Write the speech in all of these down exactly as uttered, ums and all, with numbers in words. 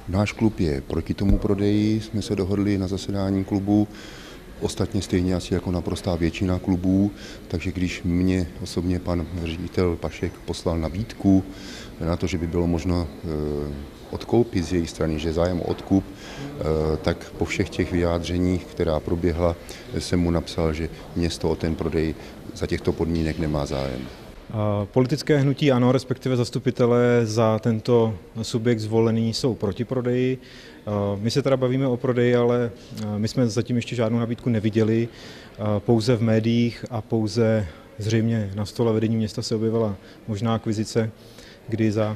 Náš klub je proti tomu prodeji, jsme se dohodli na zasedání klubu, ostatně stejně asi jako naprostá většina klubů, takže když mě osobně pan ředitel Pašek poslal nabídku na to, že by bylo možno odkoupit z její strany, že zájem o odkup, tak po všech těch vyjádřeních, která proběhla, jsem mu napsal, že město o ten prodej za těchto podmínek nemá zájem. Politické hnutí ANO, respektive zastupitelé za tento subjekt zvolený jsou proti prodeji. My se teda bavíme o prodeji, ale my jsme zatím ještě žádnou nabídku neviděli. Pouze v médiích a pouze zřejmě na stole vedení města se objevila možná akvizice, kdy za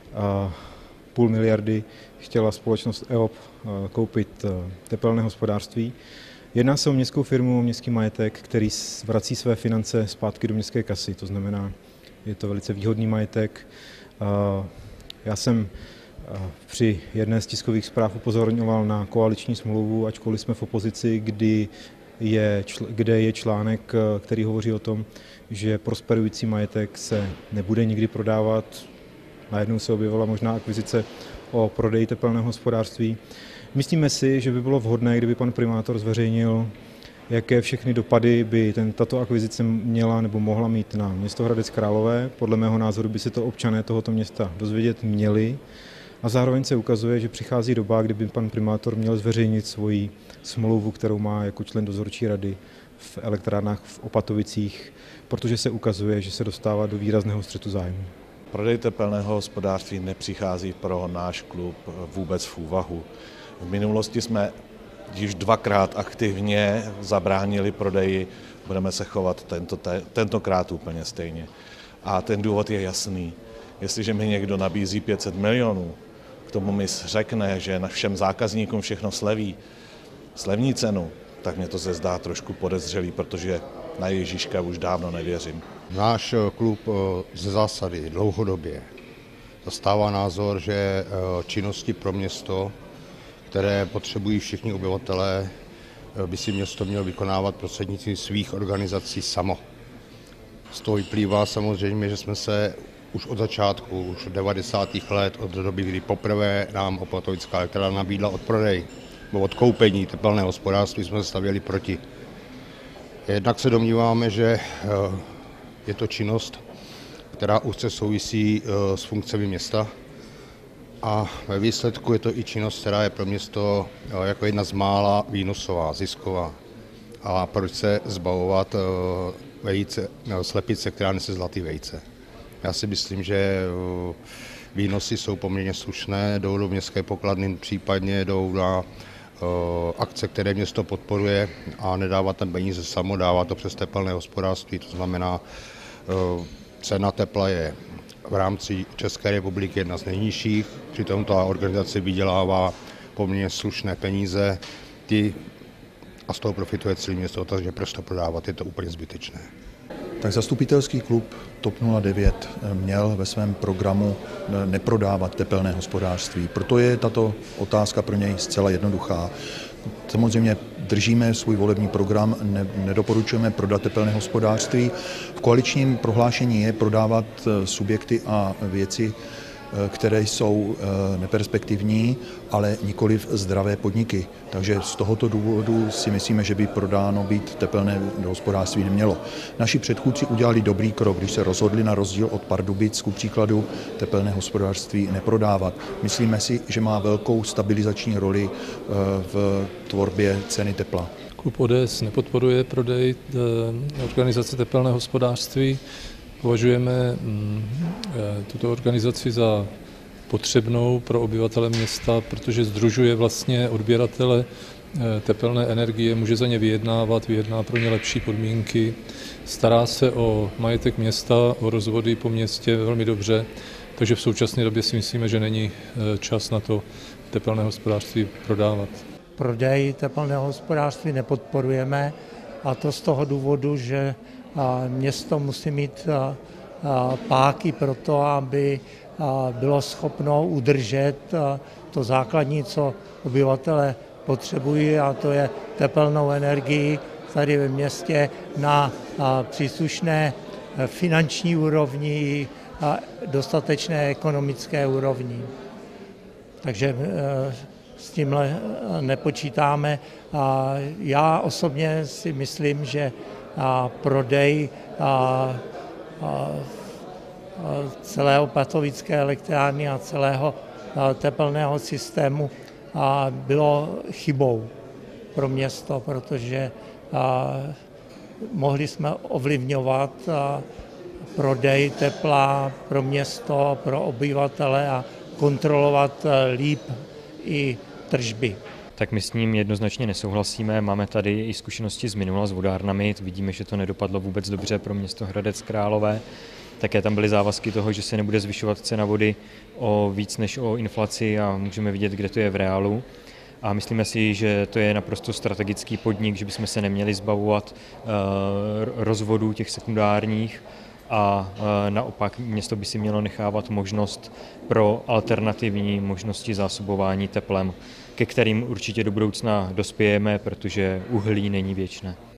půl miliardy chtěla společnost E O P koupit tepelné hospodářství. Jedná se o městskou firmu, o městský majetek, který vrací své finance zpátky do městské kasy, to znamená, je to velice výhodný majetek. Já jsem při jedné z tiskových zpráv upozorňoval na koaliční smlouvu, ačkoliv jsme v opozici, kdy je, kde je článek, který hovoří o tom, že prosperující majetek se nebude nikdy prodávat. Najednou se objevila možná akvizice o prodeji tepelného hospodářství. Myslíme si, že by bylo vhodné, kdyby pan primátor zveřejnil, jaké všechny dopady by ten, tato akvizice měla nebo mohla mít na město Hradec Králové. Podle mého názoru by si to občané tohoto města dozvědět měli. A zároveň se ukazuje, že přichází doba, kdyby pan primátor měl zveřejnit svoji smlouvu, kterou má jako člen dozorčí rady v elektrárnách v Opatovicích, protože se ukazuje, že se dostává do výrazného střetu zájmu. Prodej tepelného hospodářství nepřichází pro náš klub vůbec v úvahu. V minulosti jsme již dvakrát aktivně zabránili prodeji, budeme se chovat tento, te, tentokrát úplně stejně. A ten důvod je jasný. Jestliže mi někdo nabízí pět set milionů, k tomu mi řekne, že na všem zákazníkům všechno sleví, slevní cenu, tak mě to se zdá trošku podezřelý, protože na Ježíška už dávno nevěřím. Náš klub ze zásady dlouhodobě zastává názor, že činnosti pro město, které potřebují všichni obyvatelé, by si město mělo vykonávat prostřednictvím svých organizací samo. Z toho vyplývá samozřejmě, že jsme se už od začátku, už od devadesátých let, od doby, kdy poprvé nám Opatovická elektrárna nabídla odprodej nebo odkoupení tepelného hospodářství, jsme se stavěli proti. Jednak se domníváme, že je to činnost, která úzce souvisí s funkcemi města a ve výsledku je to i činnost, která je pro město jako jedna z mála výnosová, zisková. A proč se zbavovat vejce, slepice, která nese zlatý vejce? Já si myslím, že výnosy jsou poměrně slušné, jdou do městské pokladny, případně jdou na akce, které město podporuje a nedává tam peníze samo, dává to přes tepelné hospodářství, to znamená, cena tepla je v rámci České republiky jedna z nejnižších, přitom ta organizace vydělává poměrně slušné peníze, ty a z toho profituje celé město, takže proč to prodávat, je to úplně zbytečné. Tak zastupitelský klub TOP nula devět měl ve svém programu neprodávat tepelné hospodářství. Proto je tato otázka pro něj zcela jednoduchá. Samozřejmě držíme svůj volební program, ne, nedoporučujeme prodat tepelné hospodářství. V koaličním prohlášení je prodávat subjekty a věci, které jsou neperspektivní, ale nikoliv zdravé podniky. Takže z tohoto důvodu si myslíme, že by prodáno být tepelné hospodářství nemělo. Naši předchůdci udělali dobrý krok, když se rozhodli na rozdíl od Pardubic, ku příkladu, tepelné hospodářství neprodávat. Myslíme si, že má velkou stabilizační roli v tvorbě ceny tepla. Klub O D S nepodporuje prodej organizace tepelného hospodářství. Považujeme tuto organizaci za potřebnou pro obyvatele města, protože sdružuje vlastně odběratele tepelné energie, může za ně vyjednávat, vyjedná pro ně lepší podmínky, stará se o majetek města, o rozvody po městě velmi dobře, takže v současné době si myslíme, že není čas na to tepelné hospodářství prodávat. Prodej tepelného hospodářství nepodporujeme, a to z toho důvodu, že město musí mít páky pro to, aby bylo schopno udržet to základní, co obyvatele potřebují, a to je tepelnou energii tady ve městě na příslušné finanční úrovni a dostatečné ekonomické úrovni. takže s tímhle nepočítáme. Já osobně si myslím, že prodej celého Pardubické elektrárny a celého tepelného systému bylo chybou pro město, protože mohli jsme ovlivňovat prodej tepla pro město, pro obyvatele a kontrolovat líp i tržby. Tak my s ním jednoznačně nesouhlasíme. Máme tady i zkušenosti z minula s vodárnami. Vidíme, že to nedopadlo vůbec dobře pro město Hradec Králové. Také tam byly závazky toho, že se nebude zvyšovat cena vody o víc než o inflaci a můžeme vidět, kde to je v reálu. A myslíme si, že to je naprosto strategický podnik, že bychom se neměli zbavovat rozvodů těch sekundárních a naopak město by si mělo nechávat možnost pro alternativní možnosti zásobování teplem, ke kterým určitě do budoucna dospějeme, protože uhlí není věčné.